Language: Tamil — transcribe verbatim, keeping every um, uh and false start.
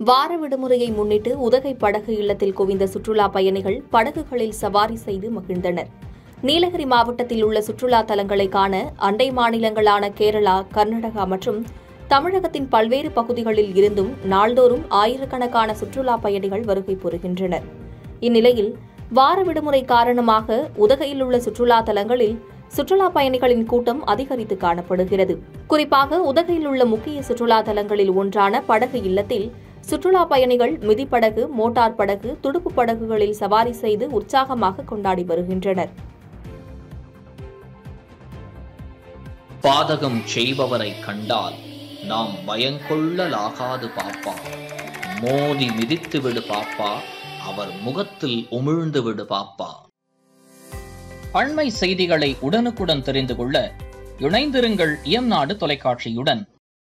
வார விடுமுறையை முன்னிட்டு உதகை படகு இல்லத்தில் குவிந்த சுற்றுலா பயணிகள் படகுகளில் சவாரி செய்து மகிழ்ந்தனர். நீலகிரி மாவட்டத்தில் உள்ள சுற்றுலா தலங்களை காண அண்டை மாநிலங்களான கேரளா, கர்நாடகா மற்றும் தமிழகத்தின் பல்வேறு பகுதிகளில் இருந்தும் நாள்தோறும் ஆயிரக்கணக்கான சுற்றுலா பயணிகள் வருகை புரிகின்றனர். இந்நிலையில் வார விடுமுறை காரணமாக உதகையில் உள்ள சுற்றுலா தலங்களில் சுற்றுலா பயணிகளின் கூட்டம் அதிகரித்து காணப்படுகிறது. குறிப்பாக உதகையில் உள்ள முக்கிய சுற்றுலா தலங்களில் ஒன்றான படகு இல்லத்தில் சுற்றுலா பயணிகள் மிதிப்படகு, மோட்டார் படகு, துடுப்பு படகுகளில் சவாரி செய்து உற்சாகமாக கொண்டாடி வருகின்றனர். பாதகம் செய்பவரை கண்டால் நாம் பயங்கொள்ளலாகாது பாப்பா, மோதி மிதித்து விடு பாப்பா, அவர் முகத்தில் உமிழ்ந்து விடு பாப்பா. அண்மை செய்திகளை உடனுக்குடன் தெரிந்து கொள்ள இணைந்திருங்கள் இயம்நாடு தொலைக்காட்சியுடன்.